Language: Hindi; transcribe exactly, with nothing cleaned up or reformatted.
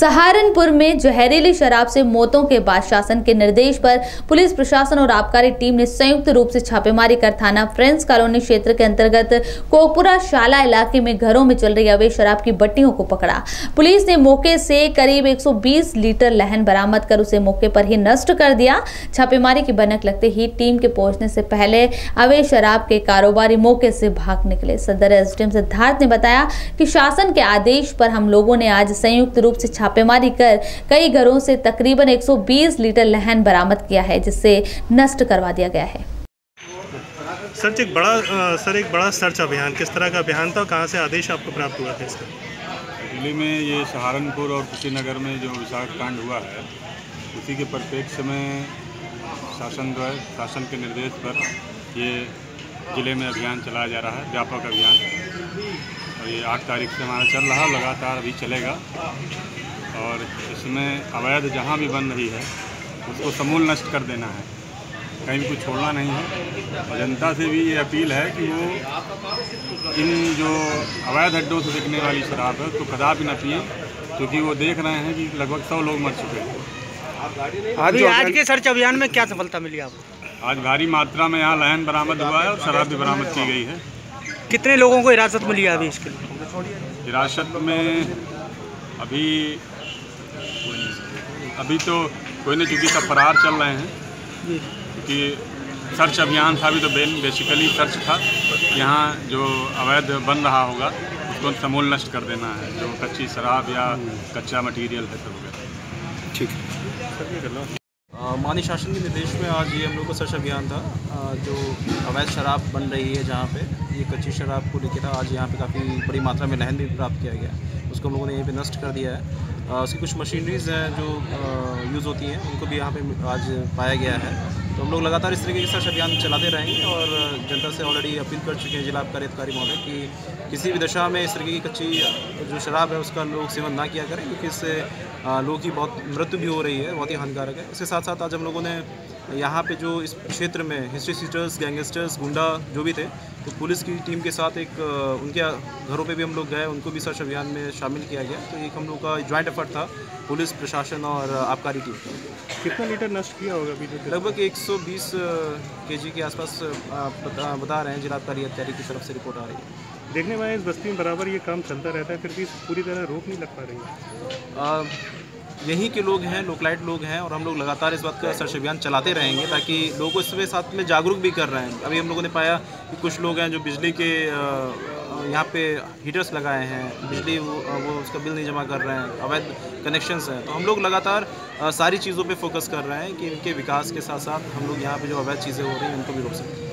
सहारनपुर में जहरीली शराब से मौतों के बाद शासन के निर्देश पर पुलिस प्रशासन और आबकारी टीम ने संयुक्त रूप से छापेमारी कर थाना फ्रेंड्स कॉलोनी क्षेत्र के अंतर्गत कोकपुरा शाला इलाके में घरों में चल रही अवैध शराब की भट्टियों को पकड़ा। पुलिस ने मौके से करीब एक सौ बीस लीटर लहन बरामद कर उसे मौके पर ही नष्ट कर दिया। छापेमारी की भनक लगते ही टीम के पहुंचने से पहले अवैध शराब के कारोबारी मौके से भाग निकले। सदर एसडीएम सिद्धार्थ ने बताया कि शासन के आदेश पर हम लोगों ने आज संयुक्त रूप से छापेमारी कर कई घरों से तकरीबन एक सौ बीस लीटर लहन बरामद किया है, जिससे नष्ट करवा दिया गया है। सर एक बड़ा आ, सर एक बड़ा सर्च अभियान किस तरह का अभियान था, कहां से आदेश आपको प्राप्त हुआ था इसका? दिल्ली में ये सहारनपुर और कुशीनगर में जो विशाख कांड हुआ है, उसी के परिप्रेक्ष्य में शासन द्वारा शासन के निर्देश पर ये ज़िले में अभियान चलाया जा रहा है, व्यापक अभियान। और ये आठ तारीख से हमारा चल रहा, लगातार अभी चलेगा। और इसमें अवैध जहाँ भी बन रही है उसको समूल नष्ट कर देना है, कहीं भी कुछ छोड़ना नहीं है। और जनता से भी ये अपील है कि वो इन जो अवैध अड्डों से बिकने वाली शराब है उसको कदापि न पिए, क्योंकि वो देख रहे हैं कि लगभग सौ लोग मर चुके हैं। आज आज के सर्च अभियान में क्या सफलता मिली आपको? आज भारी मात्रा में यहाँ लहन बरामद हुआ है और शराब भी बरामद की गई है। कितने लोगों को हिरासत मिली है अभी इसके लिए? हिरासत में अभी अभी तो कोई नहीं, चूँकि सब फरार चल रहे हैं, क्योंकि सर्च अभियान था। अभी तो बेसिकली सर्च था। यहाँ जो अवैध बन रहा होगा उसको समूल नष्ट कर देना है, जो कच्ची शराब या कच्चा मटेरियल है सब वगैरह। ठीक है। माननीय शासन के निर्देश में आज ये हम लोग का सर्च अभियान था। जो अवैध शराब बन रही है, जहाँ पे ये कच्ची शराब को लेकर था, आज यहाँ पे काफ़ी बड़ी मात्रा में लहन भी प्राप्त किया गया, उसको हम लोगों ने यहीं पे नष्ट कर दिया है। उसकी कुछ मशीनरीज हैं जो यूज़ होती हैं, उनको भी यहाँ पे आज पाया गया है। तो हम लोग लगातार इस तरीके के सर्च अभियान चलाते रहेंगे और जनता से ऑलरेडी अपील कर चुके हैं जिला आबकारी अधिकारी महोदय कि किसी भी दशा में इस तरीके की कच्ची जो शराब है उसका लोग सेवन ना किया करें, क्योंकि इससे लोगों की बहुत मृत्यु भी हो रही है, बहुत ही हानिकारक है। इसके साथ साथ आज हम लोगों ने यहाँ पे जो इस क्षेत्र में हिस्ट्री सीटर्स, गैंगस्टर्स, गुंडा जो भी थे, तो पुलिस की टीम के साथ एक उनके घरों पे भी हम लोग गए, उनको भी सर्च अभियान में शामिल किया गया। तो एक हम लोग का ज्वाइंट एफर्ट था, पुलिस प्रशासन और आबकारी टीम का। कितना लीटर नष्ट किया होगा अभी? लगभग एक सौ बीस केजी के आसपास बता, बता रहे हैं, जिला आबकारी अधिकारी की तरफ से रिपोर्ट आ रही है। देखने में इस बस्ती में बराबर ये काम चलता रहता है, फिर भी पूरी तरह रोक नहीं लग पा रही है। यहीं के लोग हैं, लोकलाइट लोग हैं, और हम लोग लगातार इस बात का सर्च अभियान चलाते रहेंगे ताकि लोगों इसमें साथ में जागरूक भी कर रहे हैं। अभी हम लोगों ने पाया कि कुछ लोग हैं जो बिजली के यहाँ पे हीटर्स लगाए हैं, बिजली वो, वो उसका बिल नहीं जमा कर रहे हैं, अवैध कनेक्शंस हैं। तो हम लोग लगातार सारी चीज़ों पे फोकस कर रहे हैं कि इनके विकास के साथ साथ हम लोग यहाँ पे जो अवैध चीज़ें हो रही हैं उनको भी रोक सकें।